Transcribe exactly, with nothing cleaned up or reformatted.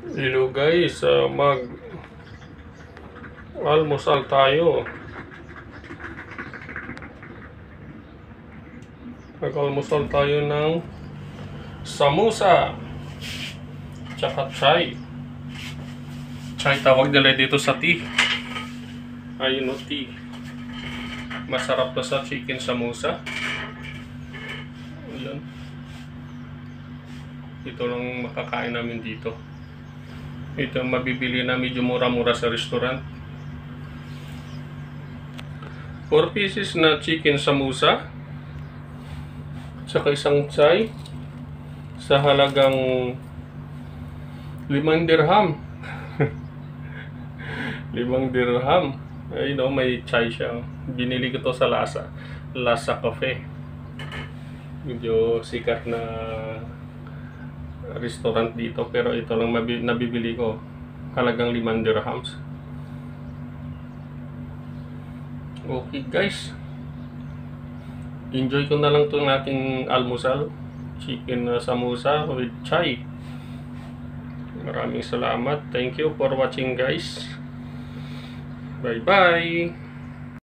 Hello guys, uh, mag almusal tayo. Mag-almusal tayo ng samosa tsaka chai. Chai tawag nila dito sa tea. Ayun o, tea. Masarap na sa chicken samosa. Ayan. Ito lang makakain namin dito. Ito ang mabibili na medyo mura-mura sa restaurant. four pieces na chicken samosa saka isang chai sa halagang limang dirham. Limang dirham. Ayun o, may chai siya. Binili ko to sa Lasa. Lasa Cafe. Medyo sikat na restaurant dito, pero ito lang nabibili ko, halagang limang dirhams. Okay guys, enjoy ko na lang itong ating almusal, chicken uh, samosa with chai. Maraming salamat. Thank you for watching guys. Bye bye.